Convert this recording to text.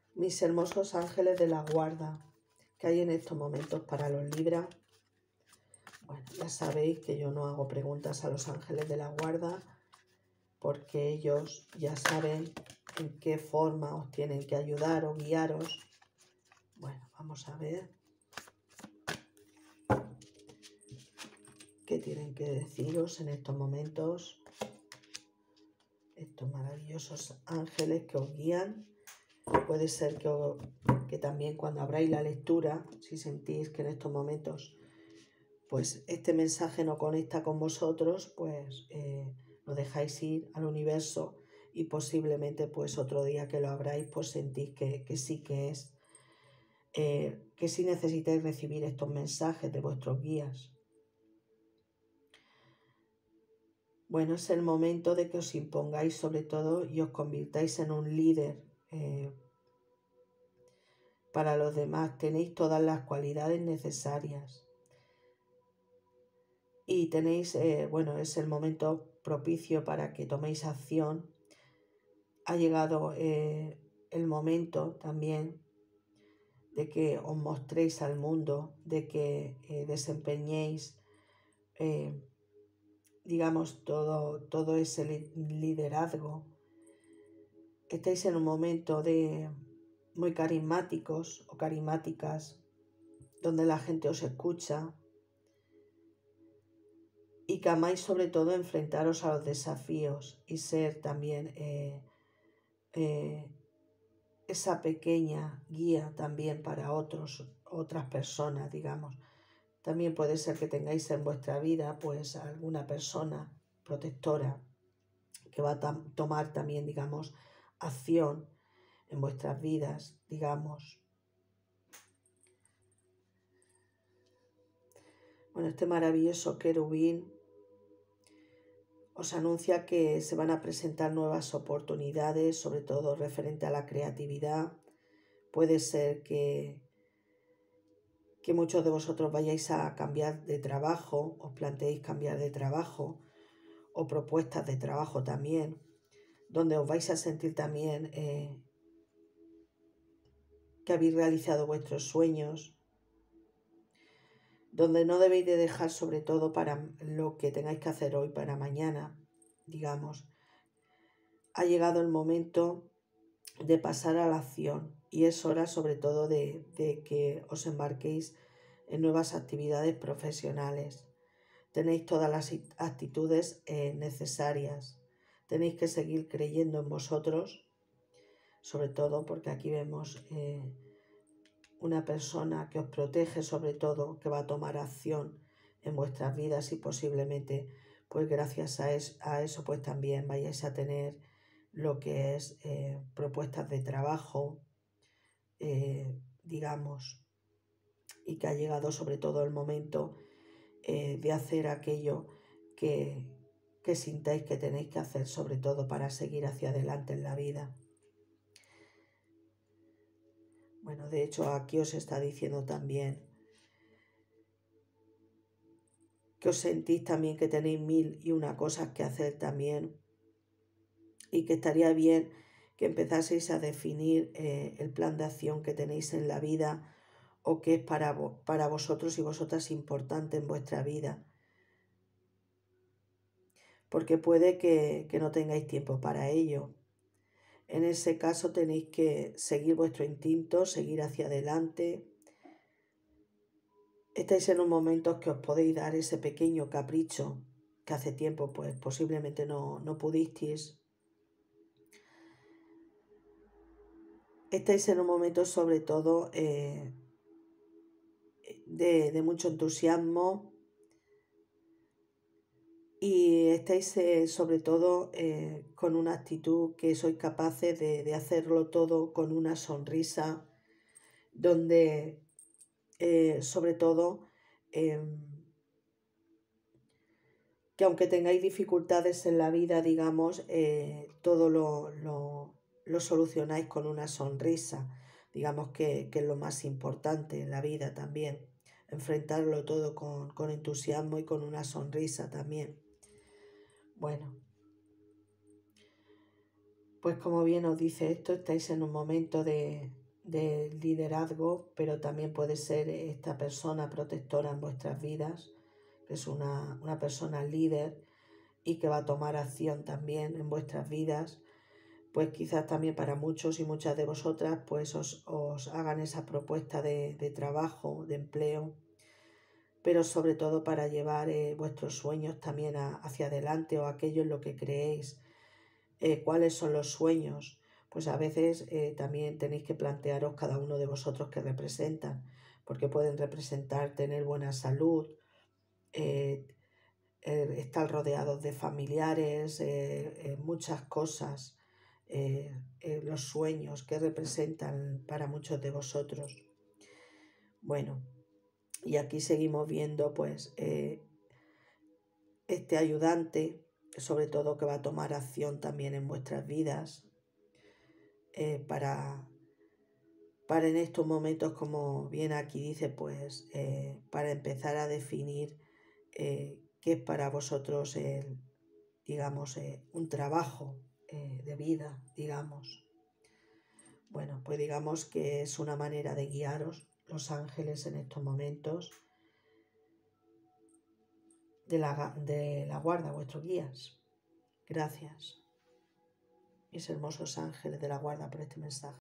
Mis hermosos ángeles de la guarda, que hay en estos momentos para los Libra. Bueno, ya sabéis que yo no hago preguntas a los ángeles de la guarda porque ellos ya saben en qué forma os tienen que ayudar o guiaros. Bueno, vamos a ver qué tienen que deciros en estos momentos estos maravillosos ángeles que os guían. Puede ser que también cuando abráis la lectura, si sentís que en estos momentos pues este mensaje no conecta con vosotros, pues lo dejáis ir al universo y posiblemente pues otro día que lo abráis pues sentís que sí que es, que sí necesitáis recibir estos mensajes de vuestros guías. Bueno, es el momento de que os impongáis sobre todo y os convirtáis en un líder para los demás. Tenéis todas las cualidades necesarias. Y tenéis, bueno, es el momento propicio para que toméis acción. Ha llegado el momento también de que os mostréis al mundo, de que desempeñéis, digamos, todo ese liderazgo. Estáis en un momento muy carismáticos o carismáticas, donde la gente os escucha, y que amáis sobre todo enfrentaros a los desafíos y ser también esa pequeña guía también para otras personas, digamos. También puede ser que tengáis en vuestra vida pues alguna persona protectora que va a tomar también, digamos, acción en vuestras vidas, digamos. Bueno, este maravilloso querubín os anuncia que se van a presentar nuevas oportunidades, sobre todo referente a la creatividad. Puede ser que muchos de vosotros vayáis a cambiar de trabajo, os planteéis cambiar de trabajo o propuestas de trabajo también, donde os vais a sentir también que habéis realizado vuestros sueños, donde no debéis de dejar sobre todo para lo que tengáis que hacer hoy para mañana, digamos. Ha llegado el momento de pasar a la acción y es hora sobre todo de que os embarquéis en nuevas actividades profesionales. Tenéis todas las actitudes necesarias. Tenéis que seguir creyendo en vosotros, sobre todo porque aquí vemos una persona que os protege sobre todo, que va a tomar acción en vuestras vidas y posiblemente pues gracias a eso pues también vayáis a tener lo que es propuestas de trabajo, digamos, y que ha llegado sobre todo el momento de hacer aquello que sintáis que tenéis que hacer, sobre todo para seguir hacia adelante en la vida. Bueno, de hecho aquí os está diciendo también que os sentís también que tenéis 1001 cosas que hacer también y que estaría bien que empezaseis a definir el plan de acción que tenéis en la vida o que es para vosotros y vosotras importante en vuestra vida. Porque puede que no tengáis tiempo para ello. En ese caso tenéis que seguir vuestro instinto, seguir hacia adelante. Estáis en un momento que os podéis dar ese pequeño capricho que hace tiempo pues posiblemente no pudisteis. Estáis en un momento sobre todo de mucho entusiasmo y estáis sobre todo con una actitud que sois capaces de hacerlo todo con una sonrisa, donde sobre todo que aunque tengáis dificultades en la vida, digamos, todo lo solucionáis con una sonrisa, digamos que es lo más importante en la vida también, enfrentarlo todo con entusiasmo y con una sonrisa también. Bueno, Pues como bien os dice esto, estáis en un momento de liderazgo, pero también puede ser esta persona protectora en vuestras vidas, que es una persona líder y que va a tomar acción también en vuestras vidas, pues quizás también para muchos y muchas de vosotras pues os hagan esa propuesta de trabajo, de empleo, pero sobre todo para llevar vuestros sueños también hacia adelante, o aquello en lo que creéis. ¿Cuáles son los sueños? Pues a veces también tenéis que plantearos cada uno de vosotros qué representan, porque pueden representar tener buena salud, eh, estar rodeados de familiares, muchas cosas, los sueños que representan para muchos de vosotros. Bueno, y aquí seguimos viendo pues este ayudante, sobre todo que va a tomar acción también en vuestras vidas, para en estos momentos, como bien aquí dice, pues para empezar a definir qué es para vosotros digamos, un trabajo de vida, digamos. Bueno, pues digamos que es una manera de guiaros los ángeles en estos momentos de la guarda, vuestros guías. Gracias, mis hermosos ángeles de la guarda, por este mensaje.